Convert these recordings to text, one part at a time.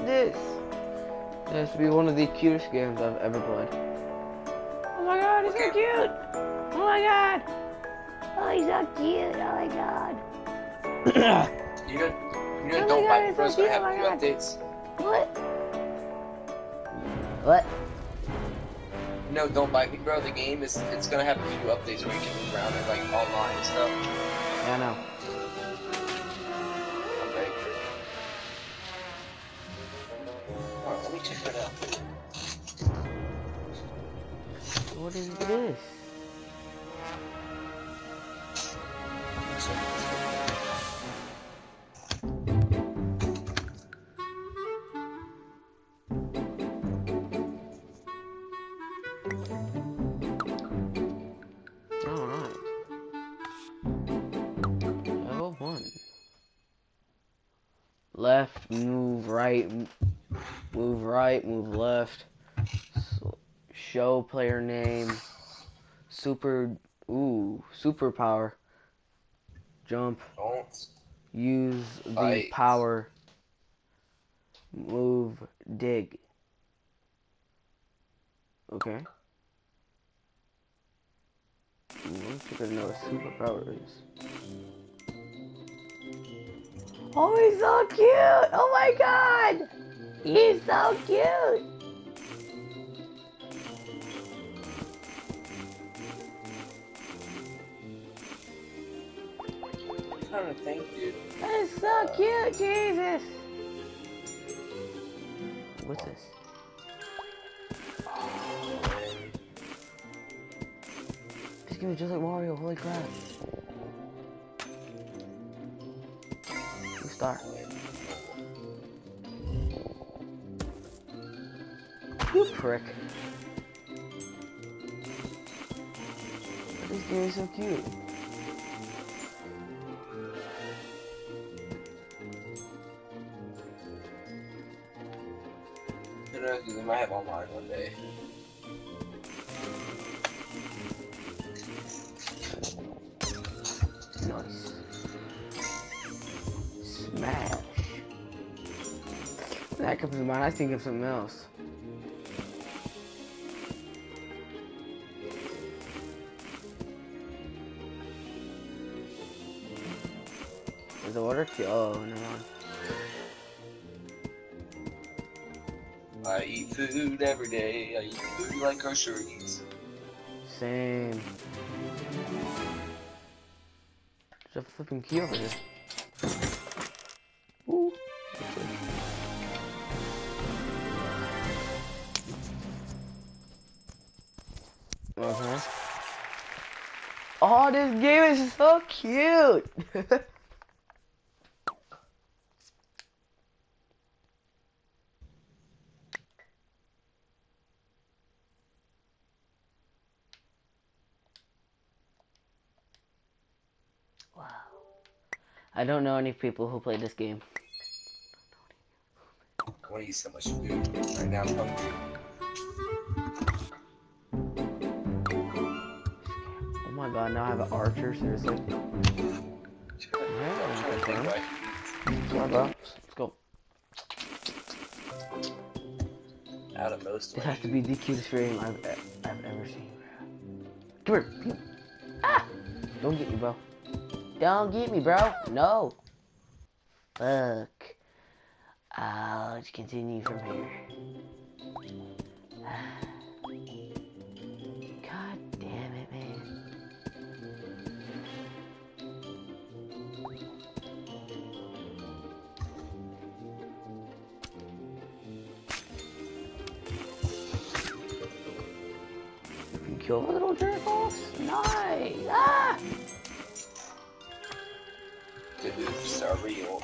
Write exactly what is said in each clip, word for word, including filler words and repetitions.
this? It has to be one of the cutest games I've ever played. Oh my god, he's so cute! Oh my god! Oh, he's so cute! Oh my god! You know, you know, Oh Don't my Bite God, Me it's Bro's so gonna cute, have oh a my few God. updates. What? What? You know, Don't Bite Me Bro, the game is it's gonna have a few updates where you can move around and like online and stuff. Yeah, I know. I'm ready for it. Alright, let me check that out. What is this? Alright. Level one. Left, move right, move right, move left. So, show player name. Super, ooh, superpower. Jump. Don't. Use the Fight. power. Move, dig. Okay. Let's figure out what superpower is. Oh, he's so cute! Oh my god! He's so cute! I'm trying to think, dude. That is so cute, Jesus! What's this? This game is just like Mario, holy crap. New star. You prick. This game is so cute. Who knows, dude, they might have online one day. Nice. Smash. When that comes to mind, I think of something else. Is the water cute? Oh, no. I eat food every day. I eat food like groceries. Same. There's a flipping key over here. Ooh. Uh-huh. Oh, this game is so cute! Wow. I don't know any people who play this game. I want to eat so much food. Right now I'm hungry. Oh my god, now I have an archer, seriously? Sure. Yeah, I'm trying to think what I can eat. Come on, bro. Let's go. Out of most This of has to be the cutest stream I've, e I've ever seen, bro. Come here. Ah! Don't get me, bro. Don't get me, bro. No. Fuck. I'll just continue from here. God damn it, man. You can kill the little jerk offs? Nice. Ah! the hoops are real.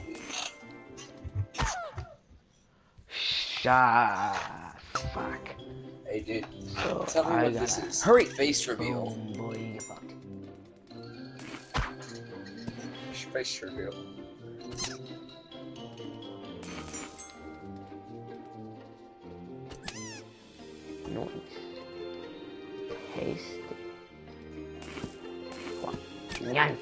Shah. Fuck. Hey, dude. So Tell me I what gotta this is. hurry. Face reveal. Boom, boy, you get fucked. Face reveal. Noise. Paste. What? Nyan.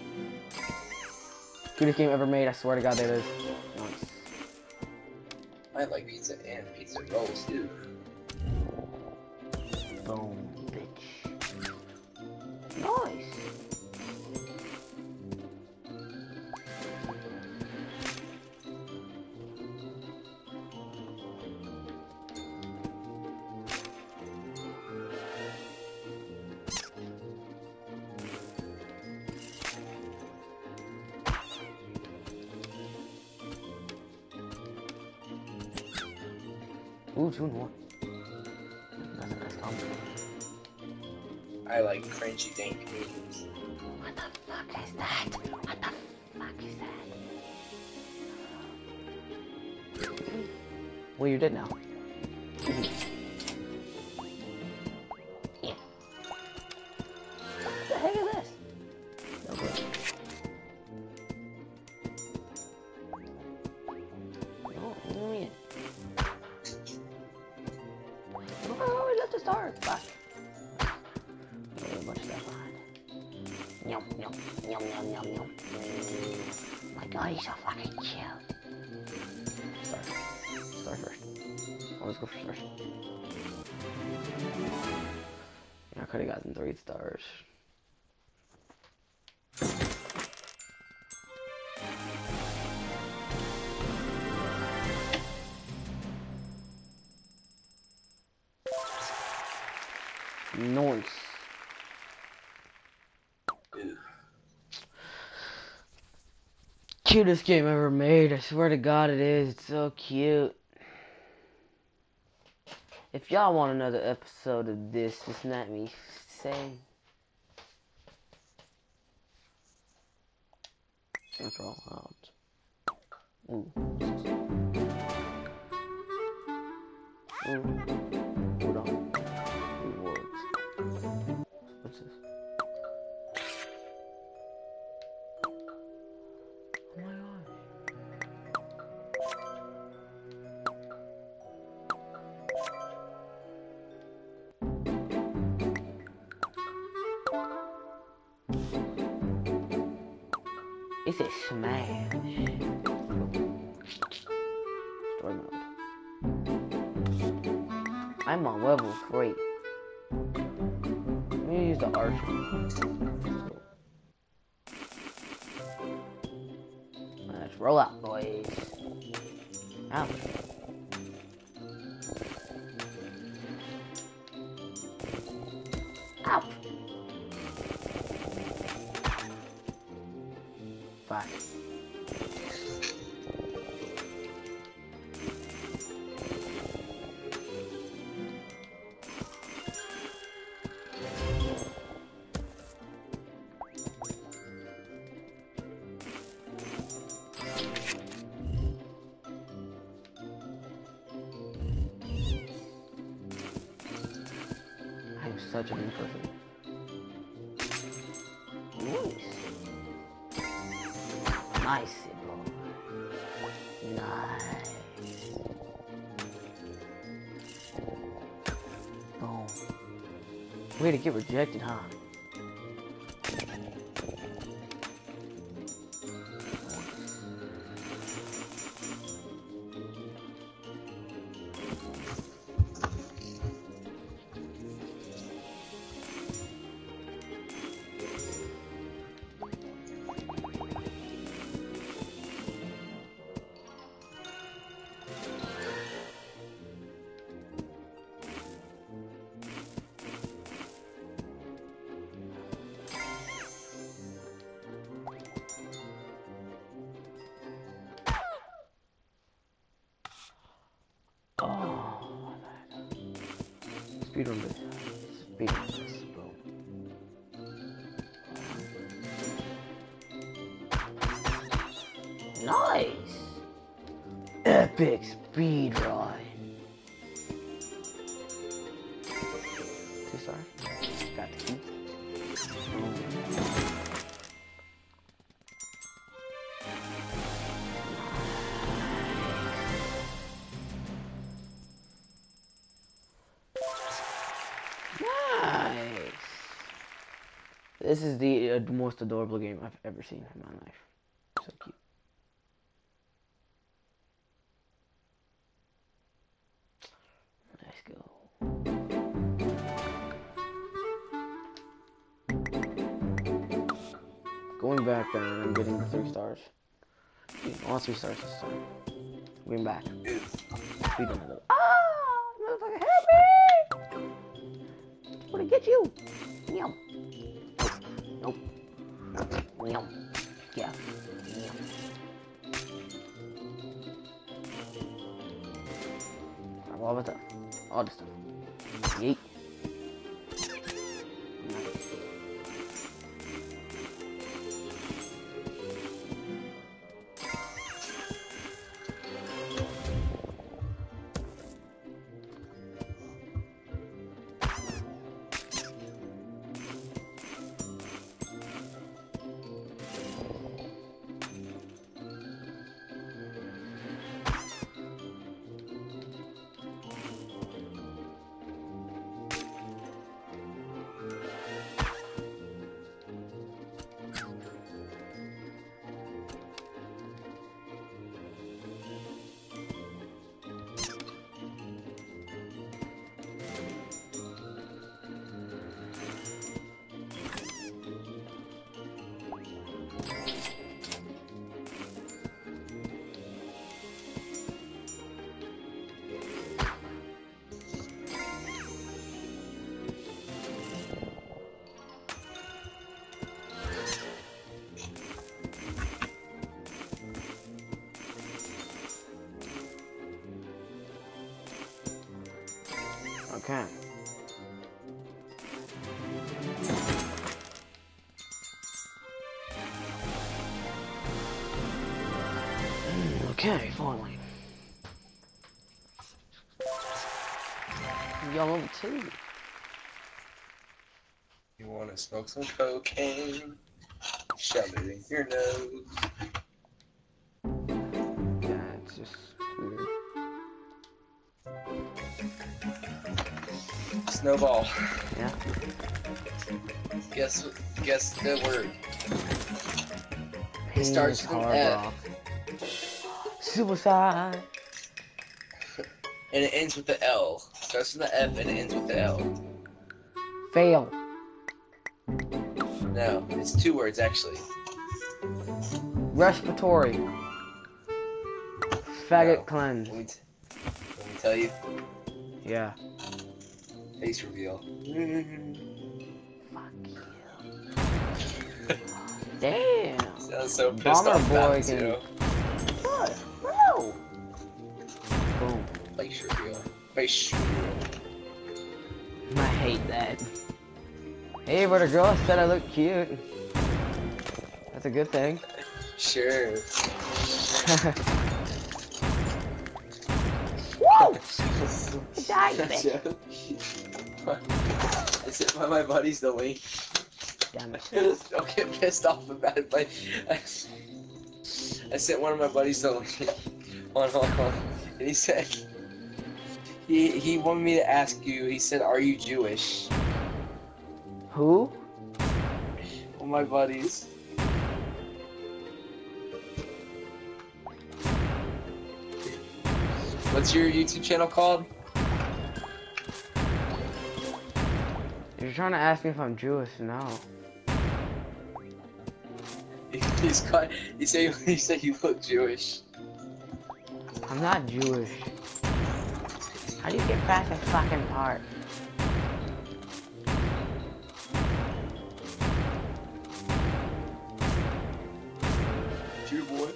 Cutest game ever made, I swear to God, there it is. Nice. I like pizza and pizza rolls too. Boom, bitch. Nice. Ooh, two more. That's a nice combo. I like cringy dank memes. What the fuck is that? What the fuck is that? Well, you're dead now. Yeah. What the heck is this? No good. No, let me in. Oh, we left the start. Fuck. A bunch of stuff behind. Yum, yum, yum, yum, yum, yum. Mm. My god, he's so fucking cute. Start. Start first. Always go for first. I could have gotten three stars. Nice. Ooh. Cutest game ever made. I swear to God it is. It's so cute. If y'all want another episode of this, just let me say. Control out. Ooh. Ooh. Hold on. Rewards. What's this? Oh my gosh. It's a smash. Story mode. I'm on level three. Let me use the archer. Let's roll out, boys. Ouch. Ouch. Fuck. I'm such an imperfect. Nice. Nice, bro. Nice. Boom. Way to get rejected, huh? Oh, speedrun this. Speedrun this, bro. Nice! Epic speedrun. Two stars. Got the key. Nice. This is the uh, most adorable game I've ever seen in my life. So cute. Going back then, and I'm getting the three stars. All three stars this time. Going back. We don't know. Ah! Motherfucker, help me! I'm gonna get you! Meow. Nope. Meow. Yeah. Meow. All the stuff. All the stuff. Yeet. Okay. Okay, finally. Y'all level two. You wanna smoke some cocaine? Shove it in your nose. Yeah, it's just weird. Snowball. Yeah. Guess guess the word. It starts with an F. Suicide. And it ends with the L. Starts with the F and it ends with the L. Fail. No, it's two words actually. Respiratory. Faggot No. cleanse. Let me, t let me tell you. Yeah. Face reveal. Fuck you. Damn. Sounds so pissed Bomber off boy about it, can- too. What? Bro. Boom. Face reveal. Face reveal. I hate that. Hey, but a girl said I look cute. That's a good thing. Sure. Whoa! I died, bitch. I sent one of my buddies the link. Damn it. Don't get pissed off about it, but I, I sent one of my buddies the link. Hold on, hold on. And he said, he, he wanted me to ask you, he said, are you Jewish? Who? One of my buddies. What's your YouTube channel called? You're trying to ask me if I'm Jewish? No. He's got, he said, he said you look Jewish. I'm not Jewish. How do you get past that fucking part? Jew boy.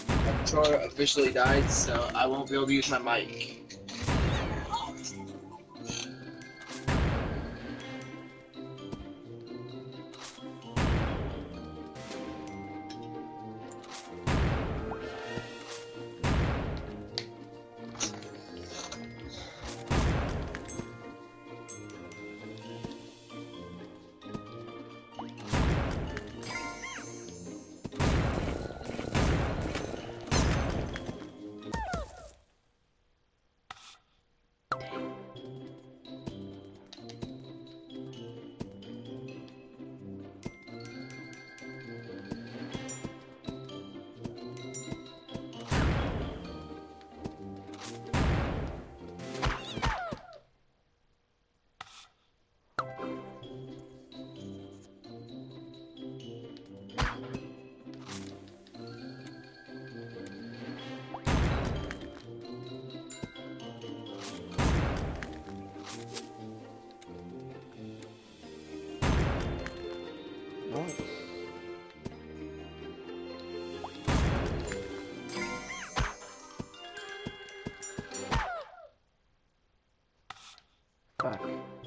My controller officially died, so I won't be able to use my mic. Nice. Fuck.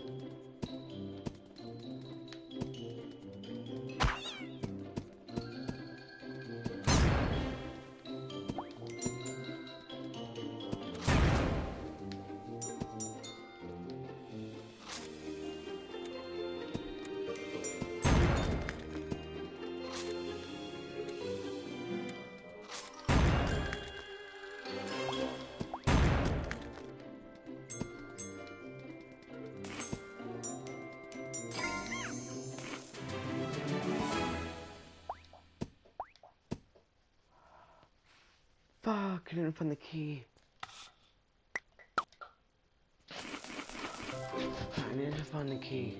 Fuck, I didn't find the key. I need to find the key.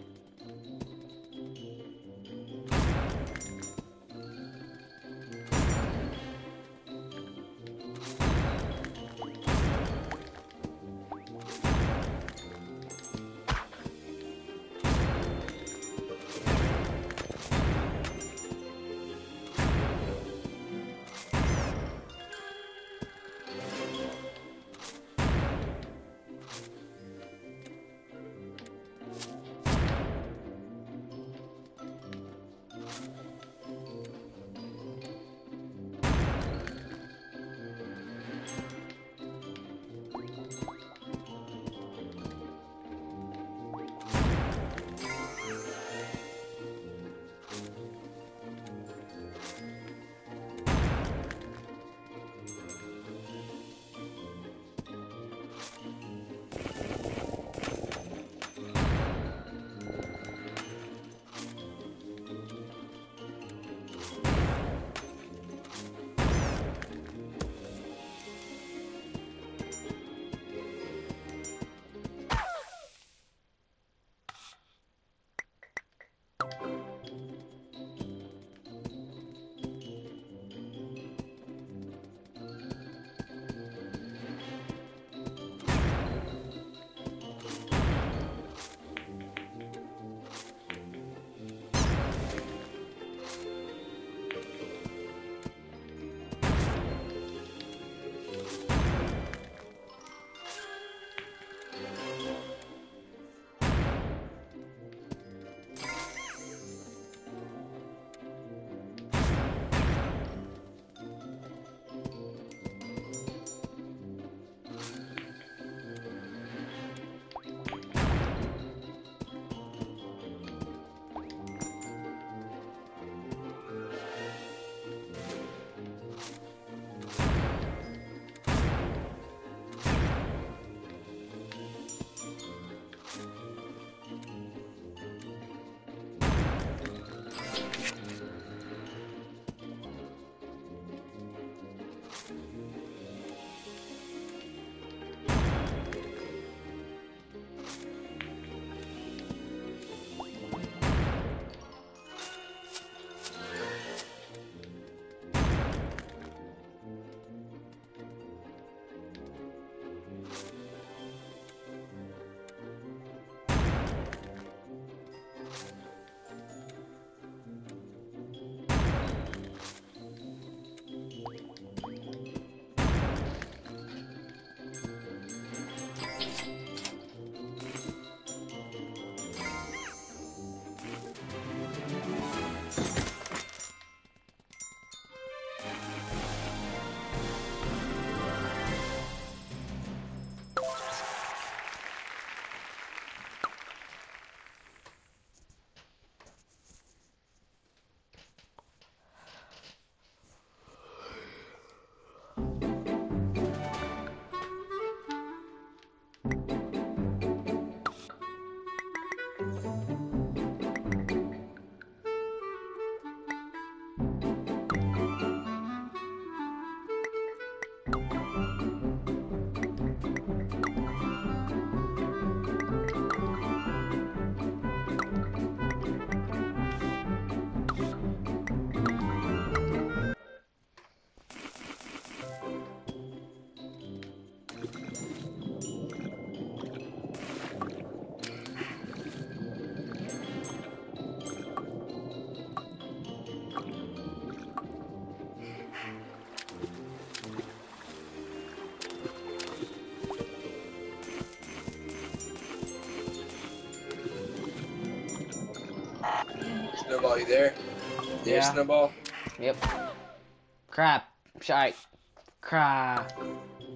Snowball, you there? There, Yeah. Snowball? Yep. Crap. Shite. Crap. Fuck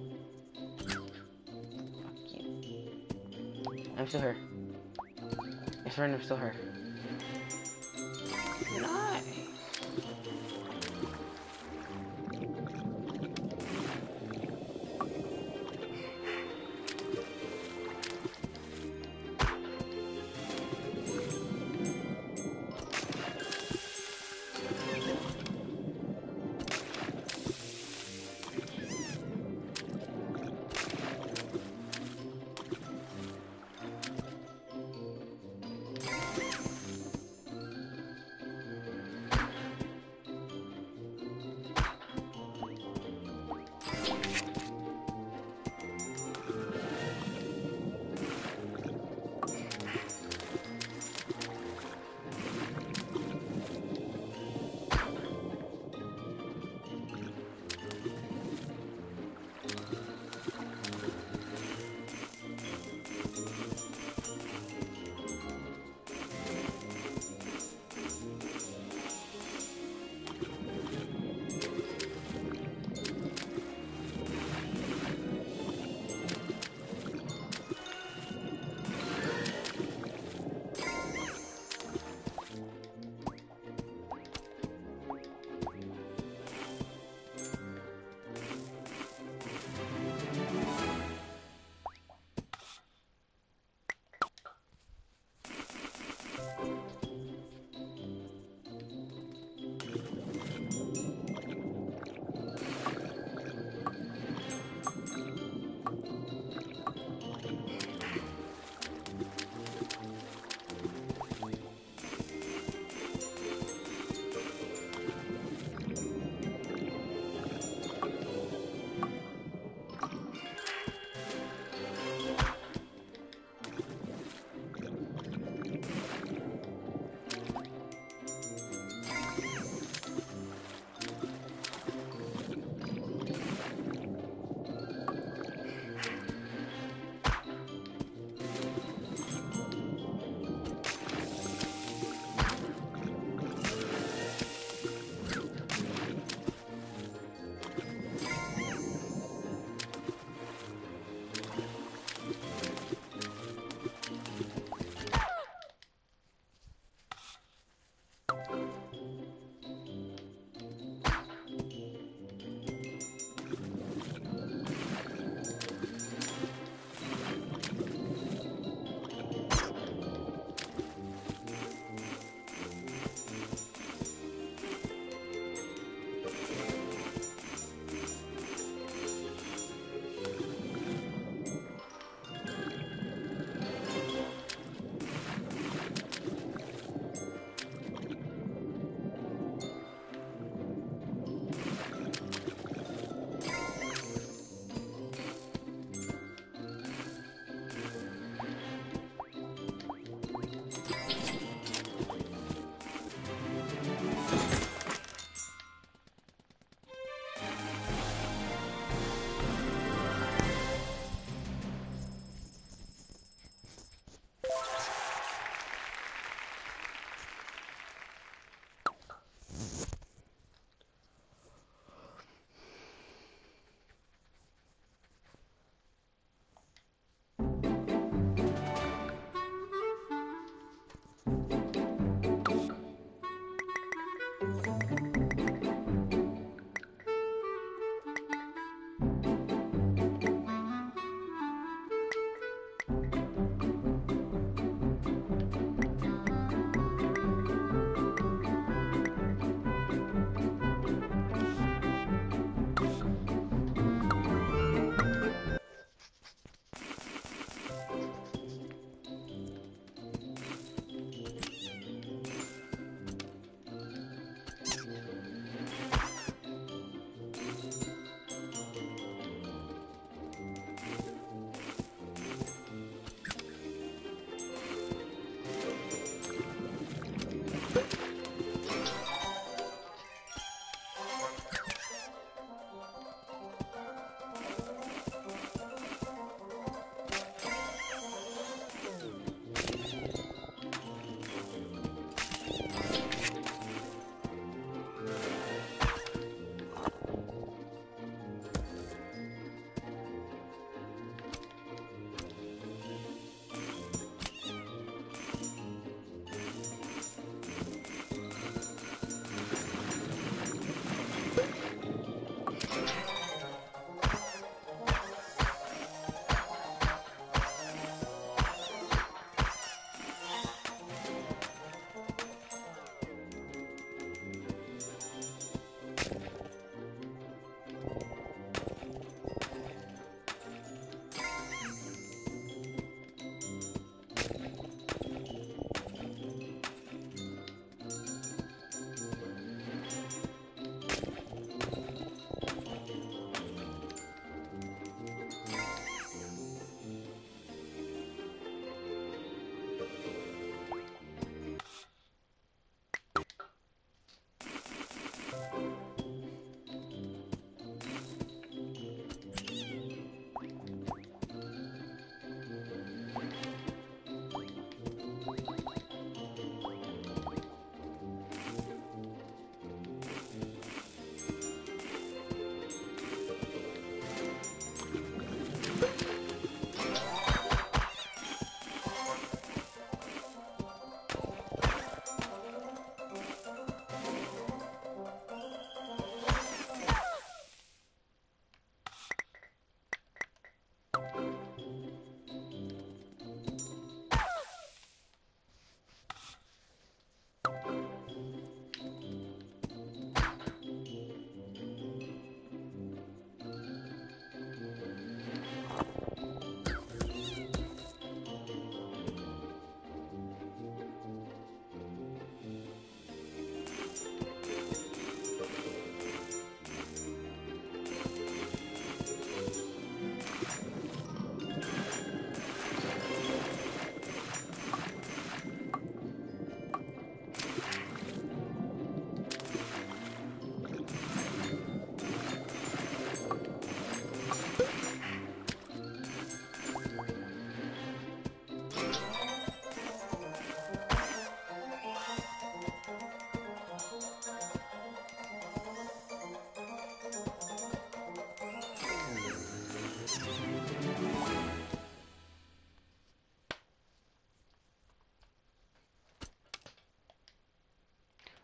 you. I'm still here. Yes, friend, I'm still here. Nice.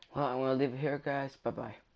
Well, I'm gonna leave it here, guys. Bye bye.